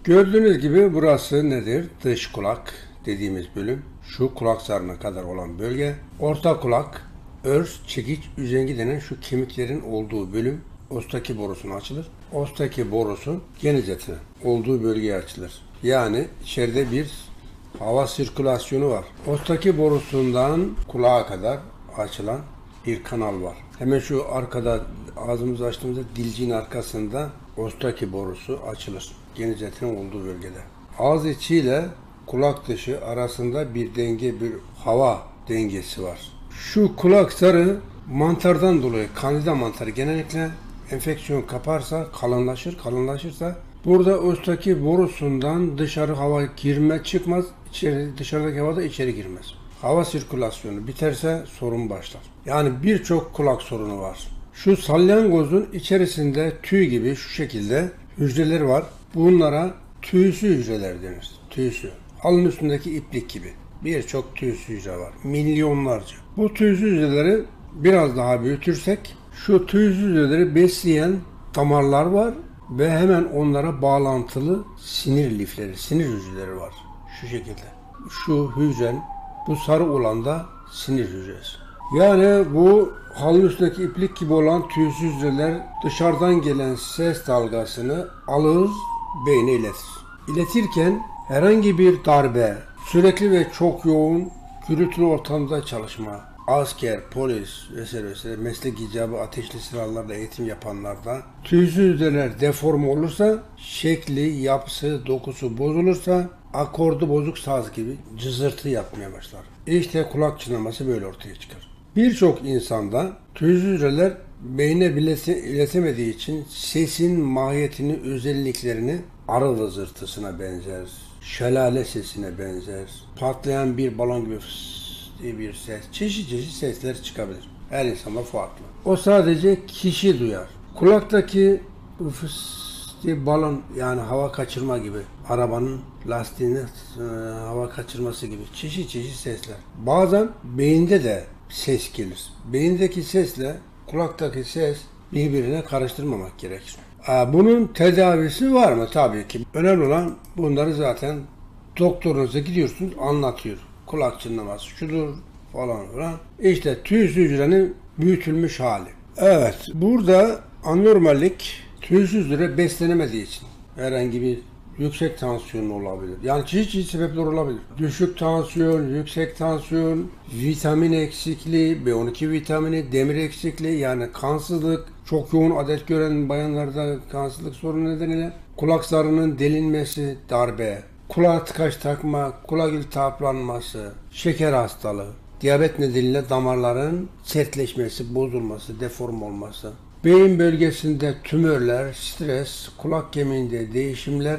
Gördüğünüz gibi burası nedir? Dış kulak dediğimiz bölüm. Şu kulak zarına kadar olan bölge. Orta kulak, örs, çekiç, üzengi denen şu kemiklerin olduğu bölüm ostaki borusuna açılır. Ostaki borusu geniz etine olduğu bölgeye açılır. Yani içeride bir hava sirkülasyonu var. Ostaki borusundan kulağa kadar açılan bir kanal var. Hemen şu arkada ağzımızı açtığımızda dilciğin arkasında ostaki borusu açılır. Geniz etinin olduğu bölgede. Ağız içiyle kulak dışı arasında bir denge, bir hava dengesi var. Şu kulak zarı mantardan dolayı, kandida mantarı genellikle enfeksiyon kaparsa kalınlaşır. Kalınlaşırsa burada ostaki borusundan dışarı hava girme çıkmaz. Dışarıdaki hava da içeri girmez. Hava sirkülasyonu biterse sorun başlar. Yani birçok kulak sorunu var. Şu salyangozun içerisinde tüy gibi şu şekilde hücreler var. Bunlara tüysü hücreler denir. Tüysü. Alın üstündeki iplik gibi. Birçok tüysü hücre var. Milyonlarca. Bu tüysü hücreleri biraz daha büyütürsek şu tüysü hücreleri besleyen damarlar var ve hemen onlara bağlantılı sinir lifleri, sinir hücreleri var. Şu şekilde. Şu hücren, bu sarı olan da sinir hücresi. Yani bu halının üstündeki iplik gibi olan tüysüz hücreler dışarıdan gelen ses dalgasını alır, beyne iletir. İletirken herhangi bir darbe, sürekli ve çok yoğun gürültülü ortamda çalışma, asker, polis vesaire meslek icabı ateşli silahlarla eğitim yapanlarda tüysüz hücreler deforme olursa, şekli, yapısı, dokusu bozulursa akordu bozuk saz gibi cızırtı yapmaya başlar. İşte kulak çınlaması böyle ortaya çıkar. Birçok insanda tüysüz hücreler beyne iletemediği için sesin mahiyetini, özelliklerini arı vızırtısına benzer, şelale sesine benzer, patlayan bir balon gibi fıs diye bir ses, çeşit sesler çıkabilir. Her insanda farklı. O sadece kişi duyar. Kulaktaki fıs diye balon, yani hava kaçırma gibi, arabanın lastiğine hava kaçırması gibi çeşit sesler. Bazen beyinde de ses gelir. Beyindeki sesle kulaktaki ses birbirine karıştırmamak gerekir. Bunun tedavisi var mı? Tabii ki. Önemli olan bunları zaten doktorunuza gidiyorsunuz, anlatıyor. Kulak çınlaması şudur falan filan. İşte tüysüz hücrenin büyütülmüş hali. Evet, burada anormallik tüysüz hücre beslenemediği için herhangi bir yüksek tansiyon olabilir. Yani çeşitli sebepler olabilir. Düşük tansiyon, yüksek tansiyon, vitamin eksikliği, B12 vitamini, demir eksikliği, yani kansızlık, çok yoğun adet gören bayanlarda kansızlık sorunu nedeniyle kulak zarının delinmesi, darbe, kulağa tıkaç takma, kulak iltihaplanması, şeker hastalığı, diyabet nedeniyle damarların sertleşmesi, bozulması, deform olması, beyin bölgesinde tümörler, stres, kulak kemiğinde değişimler,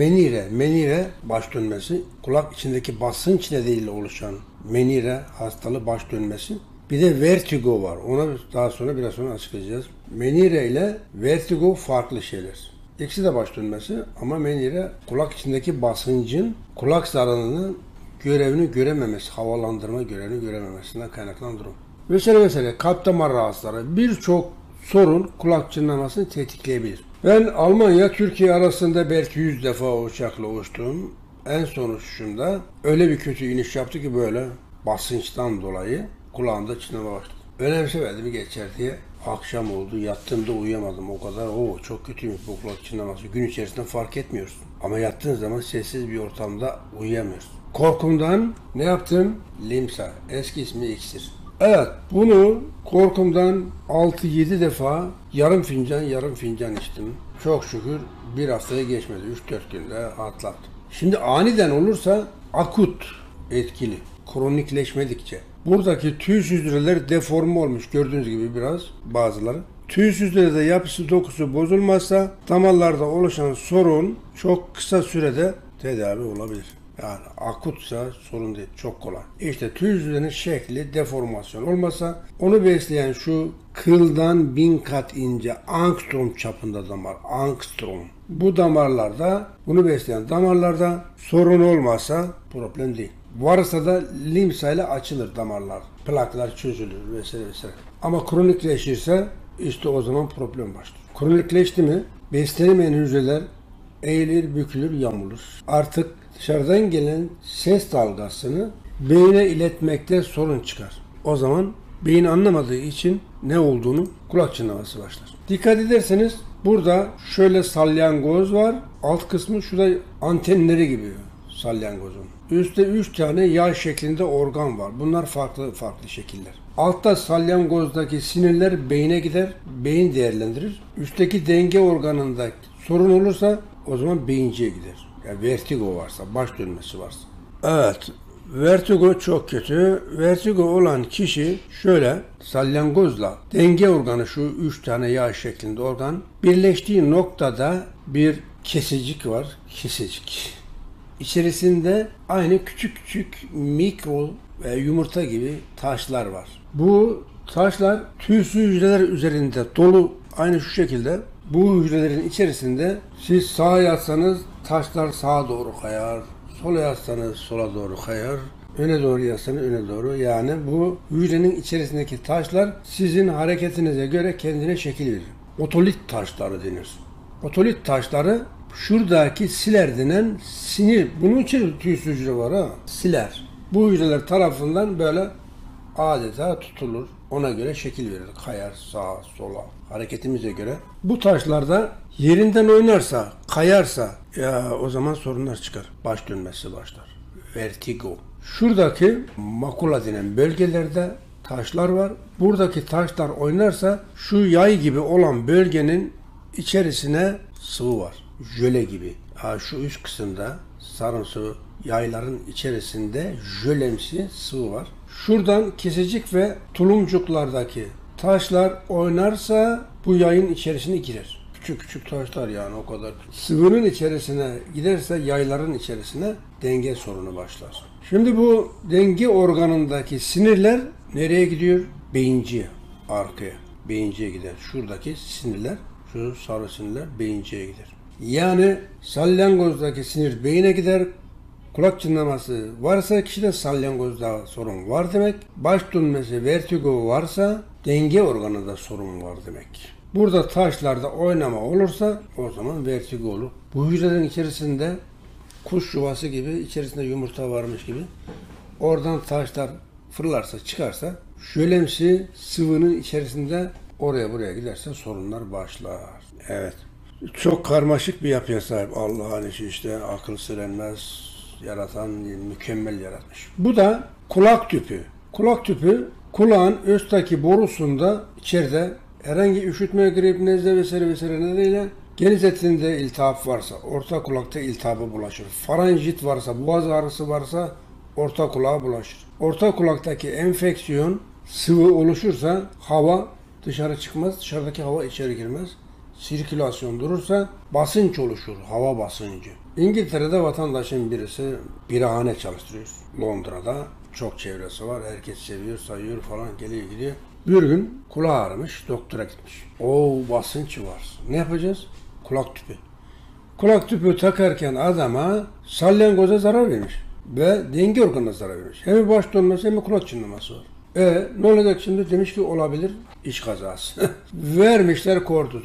menire baş dönmesi, kulak içindeki basınç nedeniyle oluşan menire hastalığı, baş dönmesi. Bir de vertigo var. Ona daha sonra biraz sonra açıklayacağız. Menire ile vertigo farklı şeyler. İkisi de baş dönmesi ama menire kulak içindeki basıncın kulak zarının görevini görememesi, havalandırma görevini görememesinden kaynaklanan durum. Vesaire kalp damar rahatsızları, birçok sorun kulak çınlamasını tetikleyebilir. Ben Almanya, Türkiye arasında belki 100 defa uçakla uçtum. En son uçuşumda öyle bir kötü iniş yaptı ki böyle basınçtan dolayı kulağımda çınlama başladı. Önemsemedim, geçer diye. Akşam oldu, yattığımda uyuyamadım o kadar. Çok kötüymüş bu kulak çınlaması. Gün içerisinde fark etmiyorsun. Ama yattığın zaman sessiz bir ortamda uyuyamıyorsun. Korkumdan ne yaptım? Limsa, eski ismi iksir. Evet, bunu korkumdan 6-7 defa yarım fincan içtim. Çok şükür bir haftaya geçmedi. 3-4 günde atlattım. Şimdi aniden olursa akut etkili, kronikleşmedikçe. Buradaki tüysüz hücreler deforme olmuş, gördüğünüz gibi biraz bazıları. Tüysüz hücrede yapısı, dokusu bozulmazsa damarlarda oluşan sorun çok kısa sürede tedavi olabilir. Yani akutsa sorun değil, çok kolay. İşte tüysüz hücrenin şekli, deformasyon olmasa onu besleyen şu kıldan 1000 kat ince angstrom çapında damar, angstrom. Bu damarlarda, bunu besleyen damarlarda sorun olmasa problem değil. Varsa da limsa ile açılır damarlar. Plaklar çözülür vesaire. Ama kronikleşirse işte o zaman problem başlıyor. Kronikleşti mi beslenemeyen hücreler eğilir, bükülür, yamulur. Artık dışarıdan gelen ses dalgasını beyne iletmekte sorun çıkar. O zaman beyin anlamadığı için ne olduğunu kulak çınlaması başlar. Dikkat ederseniz burada şöyle salyangoz var. Alt kısmı şurada antenleri gibi salyangozun. Üstte 3 tane yay şeklinde organ var. Bunlar farklı farklı şekiller. Altta salyangozdaki sinirler beyne gider. Beyin değerlendirir. Üstteki denge organında sorun olursa o zaman beyinciye gider. Yani vertigo varsa, baş dönmesi varsa. Evet. Vertigo çok kötü. Vertigo olan kişi şöyle salyangozla denge organı şu 3 tane yağ şeklinde organ birleştiği noktada bir kesecik var. Kesecik. İçerisinde aynı küçük küçük mikro ve yumurta gibi taşlar var. Bu taşlar tüysü hücreler üzerinde dolu aynı şu şekilde. Bu hücrelerin içerisinde siz sağa yatsanız taşlar sağa doğru kayar. Sola yatsanız sola doğru kayar. Öne doğru yatsanız öne doğru. Yani bu hücrenin içerisindeki taşlar sizin hareketinize göre kendine şekil verir. Otolit taşları denir. Otolit taşları şuradaki siler denen sinir. Bunun için tüysüz hücre var ha. Siler. Bu hücreler tarafından böyle adeta tutulur. Ona göre şekil verir. Kayar sağa sola hareketimize göre. Bu taşlarda yerinden oynarsa, kayarsa ya o zaman sorunlar çıkar. Baş dönmesi başlar. Vertigo. Şuradaki makula denen bölgelerde taşlar var. Buradaki taşlar oynarsa şu yay gibi olan bölgenin içerisine sıvı var. Jöle gibi. Şu üst kısımda sarımsı yayların içerisinde jölemsi sıvı var. Şuradan kesecik ve tulumcuklardaki taşlar oynarsa bu yayın içerisine girer. Küçük küçük taşlar yani o kadar. Sıvının içerisine giderse yayların içerisine denge sorunu başlar. Şimdi bu denge organındaki sinirler nereye gidiyor? Beyinciye, arkaya. Beyinciye gider. Şuradaki sinirler, şu sarı sinirler beyinciye gider. Yani salyangozdaki sinir beyine gider. Kulak çınlaması varsa kişide salyangozda sorun var demek. Baş dönmesi, vertigo varsa denge organında sorun var demek. Burada taşlarda oynama olursa o zaman vertigo olur. Bu hücrelerin içerisinde kuş yuvası gibi içerisinde yumurta varmış gibi oradan taşlar fırlarsa çıkarsa jölemsi sıvının içerisinde oraya buraya giderse sorunlar başlar. Evet. Çok karmaşık bir yapıya sahip Allah'ın işi işte akıl silenmez. Yaratan mükemmel yaratmış. Bu da kulak tüpü. Kulak tüpü kulağın üstteki borusunda içeride herhangi üşütme, grip, nezle vesaire nedeniyle geniz etinde iltihap varsa, orta kulakta iltihabı bulaşır. Faranjit varsa, boğaz ağrısı varsa orta kulağa bulaşır. Orta kulaktaki enfeksiyon sıvı oluşursa hava dışarı çıkmaz, dışarıdaki hava içeri girmez. Sirkülasyon durursa basınç oluşur, hava basıncı. İngiltere'de vatandaşın birisi birahane çalıştırıyor. Londra'da çok çevresi var, herkes seviyor, sayıyor falan geliyor gidiyor. Bir gün kulağı ağrımış, doktora gitmiş. Basınç var. Ne yapacağız? Kulak tüpü. Kulak tüpü takarken adama salyangoza zarar vermiş ve denge organına zarar vermiş. Hem baş dönmesi hem kulak çınlaması var. Ne olacak şimdi? Demiş ki olabilir iş kazası. Vermişler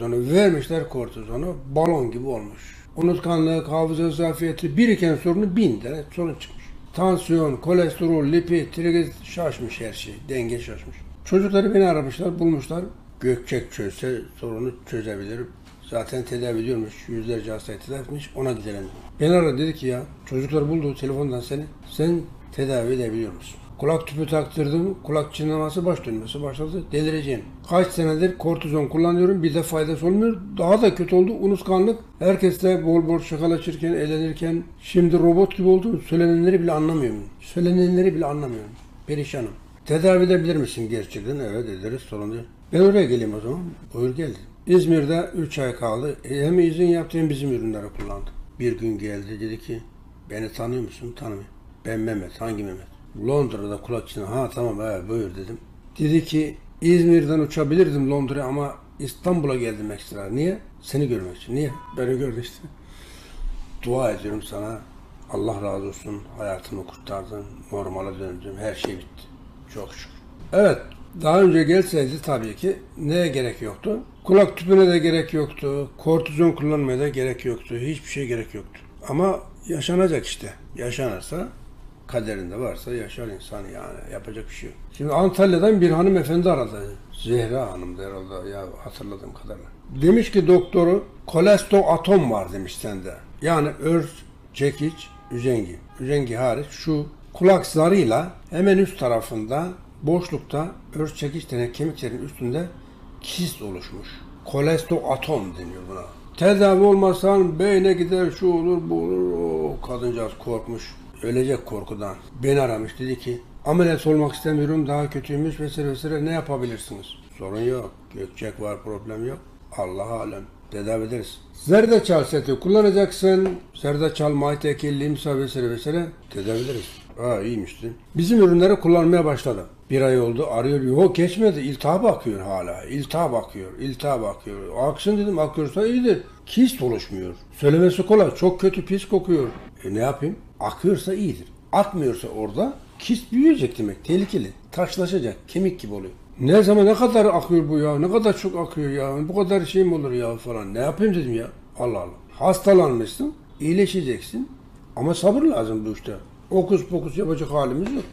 kortizonu, balon gibi olmuş. Unutkanlık, hafıza zafiyeti biriken sorunu 1000 tane sorun çıkmış. Tansiyon, kolesterol, lipid, trigliserit şaşmış her şey, denge şaşmış. Çocukları beni aramışlar, bulmuşlar. Gökçek çözse sorunu çözebilir. Zaten tedavi ediyormuş, yüzlerce hastayı tedavi etmiş, ona gidelim. Beni aradı, dedi ki ya çocuklar buldu telefondan seni, sen tedavi edebiliyor musun? Kulak tüpü taktırdım, kulak çınlaması, baş dönmesi başladı. Delireceğim. Kaç senedir kortizon kullanıyorum, bir de faydası olmuyor. Daha da kötü oldu, unutkanlık. Herkes de bol bol şakalaşırken, eğlenirken, şimdi robot gibi oldum. Söylenenleri bile anlamıyorum. Perişanım. Tedavi edebilir misin gerçekten? Evet ederiz, sorun değil. Ben oraya geleyim o zaman. Buyur gel. İzmir'de 3 ay kaldı. Hem izin yaptı hem bizim ürünleri kullandı. Bir gün geldi, dedi ki, beni tanıyor musun? Tanımıyorum. Ben Mehmet. Hangi Mehmet? Londra'da kulak çınlaması. Tamam buyur dedim. Dedi ki İzmir'den uçabilirdim Londra'ya ama İstanbul'a geldim ekstra. Niye? Seni görmek için. Niye? Beni gördü işte. Dua ediyorum sana. Allah razı olsun. Hayatımı kurtardın. Normale döndüm. Her şey bitti. Çok şükür. Evet. Daha önce gelseydi tabii ki neye gerek yoktu? Kulak tüpüne de gerek yoktu. Kortizon kullanmaya da gerek yoktu. Hiçbir şey gerek yoktu. Ama yaşanacak işte. Yaşanırsa kaderinde varsa yaşar insan yani. Yapacak bir şey yok. Şimdi Antalya'dan bir hanımefendi aradı. Zehra Hanım'dı herhalde ya hatırladığım kadarıyla. Demiş ki doktoru kolestoatom var demiş sende. Yani örs, çekiç, üzengi. Üzengi hariç şu kulak zarıyla hemen üst tarafında boşlukta örs, çekiç denen kemiklerin üstünde kist oluşmuş. Kolestoatom deniyor buna. Tedavi olmasan beyne gider, şu olur, bu olur. O kadıncağız korkmuş. Ölecek korkudan. Beni aramış, dedi ki ameliyat olmak istemiyorum, daha kötüymüş vesaire vesaire, ne yapabilirsiniz? Sorun yok. Gökçek var, problem yok. Allah alem. Tedavi ederiz. Zerdeçal seti kullanacaksın. Zerdeçal, mayteki, limsa vesaire vesaire tedavi ederiz. İyiymişti. Bizim ürünleri kullanmaya başladım. Bir ay oldu, arıyor. Yok geçmedi. İltihap akıyor hala. İltihap akıyor. İltihap akıyor. Aksın dedim, akıyorsa iyidir. Kist oluşmuyor. Söylemesi kolay. Çok kötü, pis kokuyor. Ne yapayım? Akıyorsa iyidir. Akmıyorsa orada kist büyüyecek demek. Tehlikeli. Taşlaşacak. Kemik gibi oluyor. Ne zaman ne kadar akıyor bu ya? Ne kadar çok akıyor ya? Bu kadar şey mi olur ya falan. Ne yapayım dedim ya. Allah Allah. Hastalanmışsın. İyileşeceksin. Ama sabır lazım bu işte. Okus pokus yapacak halimiz yok.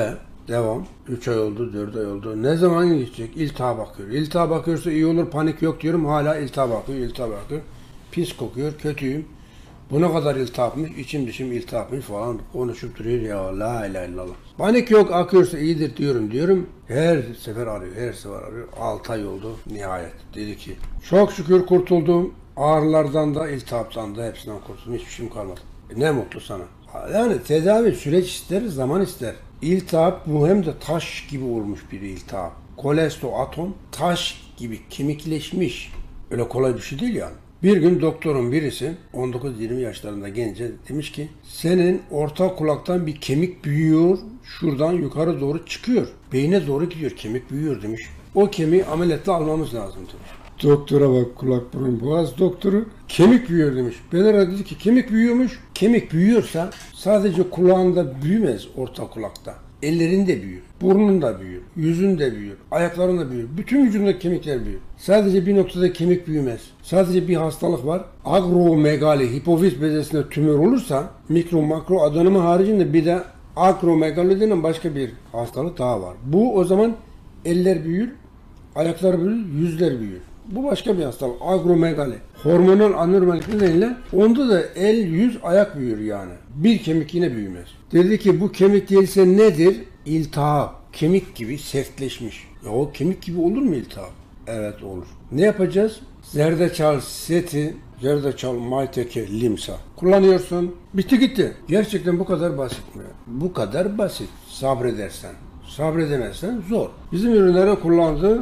Devam. 3 ay oldu, 4 ay oldu. Ne zaman geçecek? İltihap akıyor. İltihap akıyorsa iyi olur, panik yok diyorum. Hala iltihap akıyor, iltihap akıyor. Pis kokuyor, kötüyüm. Bu ne kadar iltihapmış, içim dışım iltihapmış falan konuşup duruyor ya, la ilahe illallah. Panik yok, akıyorsa iyidir diyorum. Her sefer arıyor. 6 ay oldu nihayet. Dedi ki, çok şükür kurtuldum. Ağrılardan da, iltihaptan da hepsinden kurtuldum. Hiçbir şeyim kalmadı. Ne mutlu sana. Yani tedavi süreç ister, zaman ister. İltihap bu hem de taş gibi olmuş bir iltihap. Kolestoatom taş gibi kemikleşmiş. Öyle kolay bir şey değil yani. Bir gün doktorun birisi 19-20 yaşlarında gence demiş ki senin orta kulaktan bir kemik büyüyor, şuradan yukarı doğru çıkıyor. Beyne doğru gidiyor, kemik büyüyor demiş. O kemiği ameliyatla almamız lazım demiş. Doktora bak, kulak burun boğaz doktoru, kemik büyüyor demiş. Benara dedi ki kemik büyüyormuş. Kemik büyüyorsa sadece kulağında büyümez, orta kulakta. Ellerinde büyür, burnunda büyür, yüzünde büyür, ayaklarında büyür. Bütün vücudundaki kemikler büyür. Sadece bir noktada kemik büyümez. Sadece bir hastalık var. Agromegali, hipofiz bezesinde tümör olursa mikro makro adenoma haricinde bir de akromegali denen başka bir hastalık daha var. Bu o zaman eller büyür, ayaklar büyür, yüzler büyür. Bu başka bir hastalık. Agromegali. Hormonal anormallik nedeniyle onda da el, yüz, ayak büyür yani. Bir kemik yine büyümez. Dedi ki bu kemik değilse nedir? İltihap. Kemik gibi sertleşmiş. Ya o kemik gibi olur mu iltihap? Evet olur. Ne yapacağız? Zerdeçal seti, zerdeçal, mayteke, limsa. Kullanıyorsun. Bitti gitti. Gerçekten bu kadar basit mi? Bu kadar basit. Sabredersen. Sabredemezsen zor. Bizim ürünleri kullandı.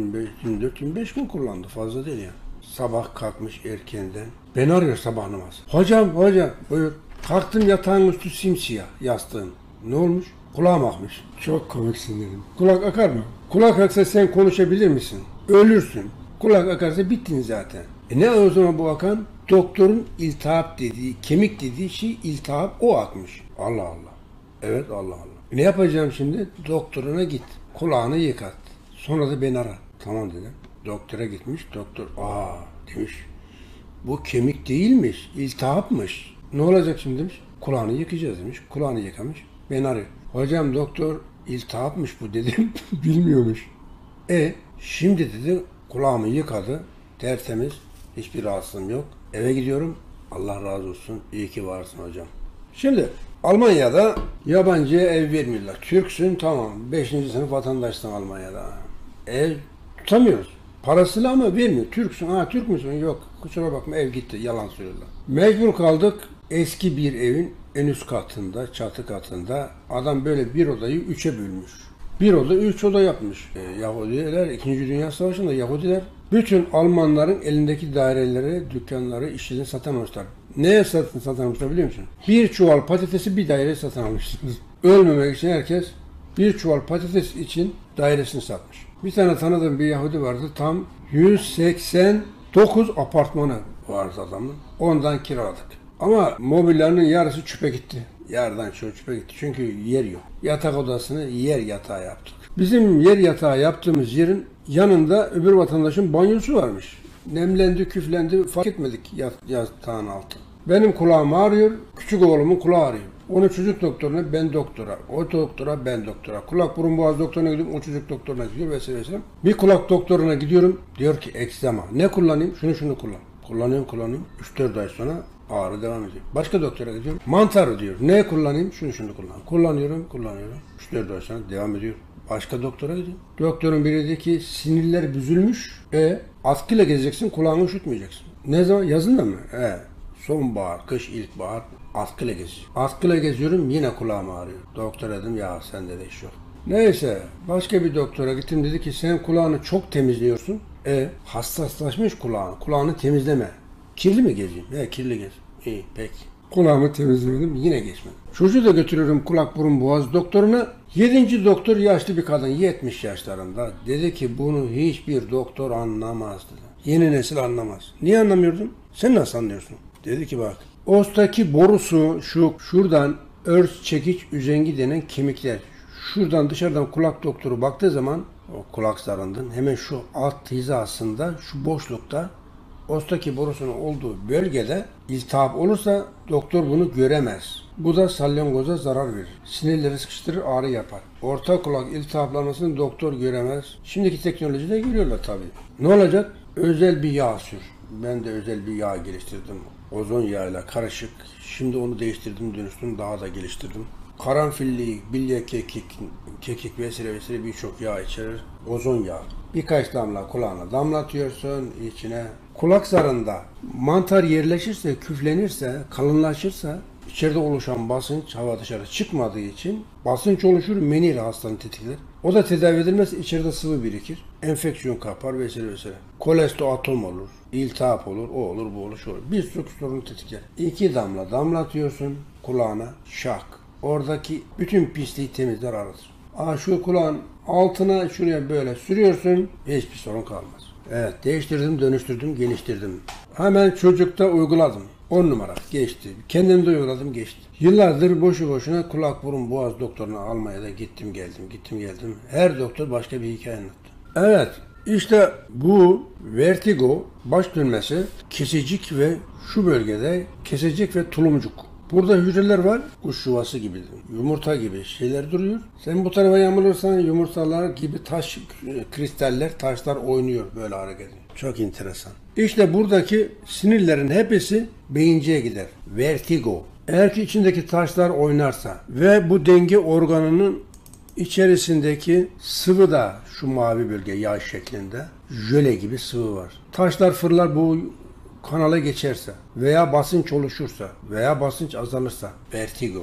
24-25 gün kullandı. Fazla değil yani. Sabah kalkmış erkenden. Beni arıyor sabah namazı. Hocam buyur. Kalktım, yatağın üstü simsiyah yastığın. Ne olmuş? Kulağım akmış. Çok komiksin dedim. Kulak akar mı? Kulak aksa sen konuşabilir misin? Ölürsün. Kulak akarsa bittin zaten. Ne o zaman bu akan? Doktorun iltihap dediği, kemik dediği şey iltihap, o akmış. Allah Allah. Evet, Allah Allah. Ne yapacağım şimdi? Doktoruna git. Kulağını yıkat. Sonra da beni ara. Tamam dedim. Doktora gitmiş. Doktor demiş. Bu kemik değilmiş. İltihapmış. Ne olacak şimdi demiş. Kulağını yıkayacağız demiş. Kulağını yıkamış. Beni arıyor. Hocam doktor iltihapmış bu dedim. Bilmiyormuş. Şimdi dedi kulağımı yıkadı. Tertemiz. Hiçbir rahatsızlığım yok. Eve gidiyorum. Allah razı olsun. İyi ki varsın hocam. Şimdi Almanya'da yabancıya ev vermiyorlar. Türksün tamam. 5. sınıf vatandaşsın Almanya'da. Ev tutamıyoruz. Parasıyla ama vermiyor. Türksün. Türk müsün? Yok. Kusura bakma ev gitti. Yalan söylüyorlar. Mecbur kaldık. Eski bir evin en üst katında, çatı katında adam böyle bir odayı 3'e bölmüş. Bir oda 3 oda yapmış. Yahudiler 2. Dünya Savaşı'nda Yahudiler bütün Almanların elindeki daireleri, dükkanları, işlerini satın almışlar. Neye satın almışlar biliyor musun? Bir çuval patatesi bir daire satın almışsınız. Ölmemek için herkes bir çuval patates için dairesini satmış. Bir tane tanıdığım bir Yahudi vardı. Tam 189 apartmanı vardı adamın. Ondan kiraladık. Ama mobilyanın yarısı çöpe gitti. Yarıdan çoğu çöpe gitti. Çünkü yer yok. Yatak odasını yer yatağı yaptık. Bizim yer yatağı yaptığımız yerin yanında öbür vatandaşın banyosu varmış. Nemlendi, küflendi, fark etmedik yatağın altı. Benim kulağım ağrıyor, küçük oğlumun kulağı ağrıyor. Onu çocuk doktoruna, ben doktora. O doktora, ben doktora. Kulak burun boğaz doktoruna gidiyorum, o çocuk doktoruna gidiyor vesaire vesaire. Bir kulak doktoruna gidiyorum, diyor ki egzama. Ne kullanayım? Şunu kullan. Kullanıyorum. 3-4 ay sonra ağrı devam ediyor. Başka doktora gidiyorum. Mantar diyor. Ne kullanayım? Şunu kullan. Kullanıyorum. 3-4 ay sonra devam ediyor. Başka doktora gidiyorum. Doktorun biri dedi ki sinirler büzülmüş. Askıyla gezeceksin, kulağını üşütmeyeceksin. Ne zaman? Yazında mı? Sonbahar, kış, ilkbahar askıyla geziyorum. Askıyla geziyorum, yine kulağım ağrıyor. Doktor dedim ya sende de iş yok. Neyse başka bir doktora gittim, dedi ki sen kulağını çok temizliyorsun. Hassaslaşmış kulağını. Kulağını temizleme. Kirli mi gezeyim? Kirli gez. İyi peki. Kulağımı temizlemedim, yine geçmedi. Çocuğu da götürüyorum kulak burun boğaz doktoruna. 7. doktor yaşlı bir kadın, 70 yaşlarında. Dedi ki bunu hiçbir doktor anlamaz dedi. Yeni nesil anlamaz. Niye anlamıyordun? Sen nasıl anlıyorsun? Dedi ki bak, ostaki borusu şuradan örs, çekiç, üzengi denen kemikler. Şuradan dışarıdan kulak doktoru baktığı zaman o kulak zarından hemen şu alt hizasında, şu boşlukta ostaki borusunun olduğu bölgede iltihap olursa doktor bunu göremez. Bu da salyangoza zarar verir. Sinirleri sıkıştırır, ağrı yapar. Orta kulak iltihaplanmasını doktor göremez. Şimdiki teknolojide görüyorlar tabii. Ne olacak? Özel bir yağ sür. Ben de özel bir yağ geliştirdim. Ozon yağıyla karışık. Şimdi onu değiştirdim, dönüştürdüm, daha da geliştirdim. Karanfilli, bilye kekik vesaire birçok yağ içerir. Ozon yağı. Birkaç damla kulağına damlatıyorsun içine. Kulak zarında mantar yerleşirse, küflenirse, kalınlaşırsa içeride oluşan basınç hava dışarı çıkmadığı için basınç oluşur, menir hastanın tetikler. O da tedavi edilmezse içeride sıvı birikir. Enfeksiyon kapar vesaire. Kolesteatom olur, iltihap olur, o olur, bu olur, şu olur. Bir sürü sorun tetikler. 2 damla damlatıyorsun kulağına, şak. Oradaki bütün pisliği temizler, aratır. Şu kulağın altına şuraya böyle sürüyorsun, hiçbir sorun kalmaz. Evet, değiştirdim, dönüştürdüm, geliştirdim. Hemen çocukta uyguladım. 10 numara geçti. Kendim de uyguladım, geçti. Yıllardır boşu boşuna kulak burun boğaz doktoruna almaya da gittim geldim. Her doktor başka bir hikaye anlattı. Evet, işte bu vertigo, baş dönmesi, kesecik ve şu bölgede kesecik ve tulumcuk. Burada hücreler var, kuş yuvası gibi, yumurta gibi şeyler duruyor. Sen bu tarafa yamulursan yumurtalar gibi taş, kristaller, taşlar oynuyor, böyle hareket ediyor. Çok enteresan. İşte buradaki sinirlerin hepsi beyinciye gider. Vertigo. Eğer ki içindeki taşlar oynarsa ve bu denge organının içerisindeki sıvı da şu mavi bölge yağ şeklinde jöle gibi sıvı var. Taşlar fırlar, bu kanala geçerse veya basınç oluşursa veya basınç azalırsa vertigo.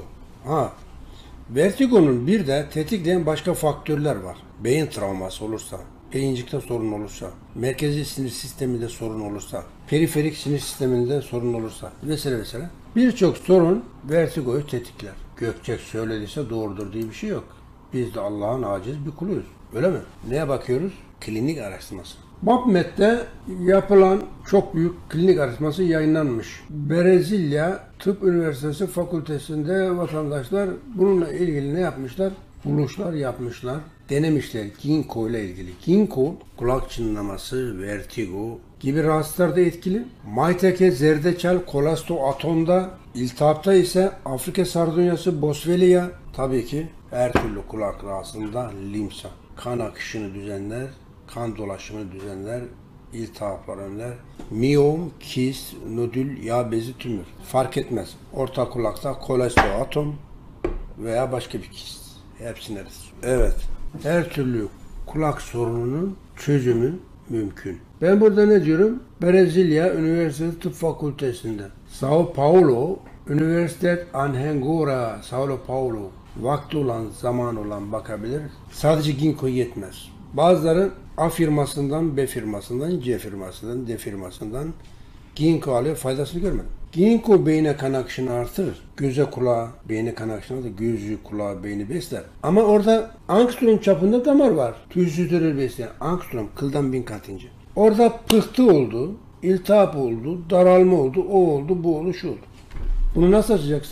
Vertigonun bir de tetikleyen başka faktörler var. Beyin travması olursa, beyincikte sorun olursa, merkezi sinir sisteminde sorun olursa, periferik sinir sisteminde sorun olursa vesaire. Birçok sorun vertigoyu tetikler. Gökçek söylediyse doğrudur diye bir şey yok. Biz de Allah'ın aciz bir kuluyuz. Öyle mi? Neye bakıyoruz? Klinik araştırması. PubMed'de yapılan çok büyük klinik araştırması yayınlanmış. Brezilya Tıp Üniversitesi Fakültesi'nde vatandaşlar bununla ilgili ne yapmışlar? Buluşlar yapmışlar. Denemişler ginkgo ile ilgili. Ginkgo, kulak çınlaması, vertigo gibi rahatsızlarda etkili. Mayteke, zerdeçal, kolesteatomda, iltihapta ise Afrika sardunyası, boswellia, tabii ki her türlü kulak rahatsızlığında limsa. Kan akışını düzenler, kan dolaşımını düzenler, iltihaplar önler. Miyom, kist, nodül, yağ bezi, tümör. Fark etmez. Orta kulakta kolesteatom veya başka bir kist. Hepsini ararız. Evet. Her türlü kulak sorununun çözümü mümkün. Ben burada ne diyorum? Brezilya Üniversitesi Tıp Fakültesi'nde. Sao Paulo, Üniversite Anhanguera, Sao Paulo. Vakti olan, zaman olan bakabilir. Sadece ginkgo yetmez. Bazıları A firmasından, B firmasından, C firmasından, D firmasından ginkgo alıyor, faydasını görmedim. Ginkgo beyne kan akışını artırır. Göze, kulağa, beyne kan akışını da gözü, kulağı, beyni besler. Ama orada angstrom çapında damar var. Tüysüzleri besleyen angstrom, kıldan 1000 kat ince. Orada pıhtı oldu, iltihap oldu, daralma oldu, o oldu, bu oldu, şu oldu. Bunu nasıl açacaksın?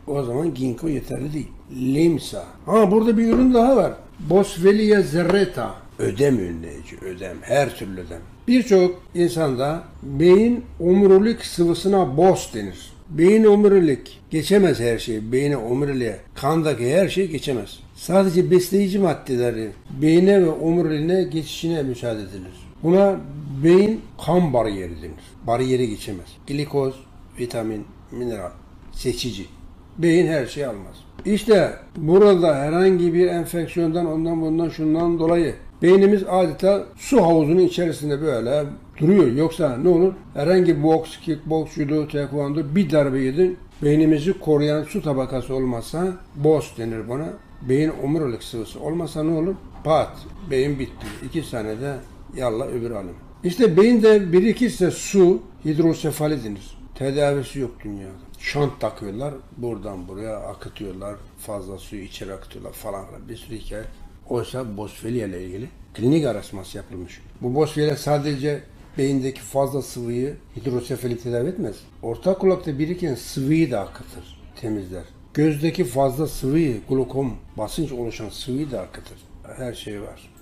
O zaman ginkgo yeterli değil. Limsa. Ha, burada bir ürün daha var. Boswellia zerreta. Ödem önleyici, ödem. Her türlü ödem. Birçok insanda beyin omurilik sıvısına BOS denir. Beyin omurilik geçemez her şey. Beyine omuriliğe, kandaki her şey geçemez. Sadece besleyici maddeleri beyine ve omuriliğine geçişine müsaade edilir. Buna beyin kan bariyeri denir. Bariyeri geçemez. Glikoz, vitamin, mineral, seçici. Beyin her şeyi almaz. İşte burada herhangi bir enfeksiyondan, ondan bundan şundan dolayı beynimiz adeta su havuzunun içerisinde böyle duruyor. Yoksa ne olur? Herhangi boks, kickboks, judo, taekwondo bir darbe yedin. Beynimizi koruyan su tabakası olmazsa BOS denir buna. Beyin omurilik sıvısı olmasa ne olur? Pat, beyin bitti. 2 senede yallah öbür alem. İşte beyinde birikirse su hidrosefali denir. Tedavisi yok dünyada. Şant takıyorlar, buradan buraya akıtıyorlar, fazla suyu içeri akıtıyorlar falan. Bir sürü hikaye. Oysa Boswellia ile ilgili klinik araştırması yapılmış. Bu Boswellia sadece beyindeki fazla sıvıyı, hidrosefali tedavi etmez. Orta kulakta biriken sıvıyı da akıtır, temizler. Gözdeki fazla sıvıyı, glokom, basınç oluşan sıvıyı da akıtır. Her şey var.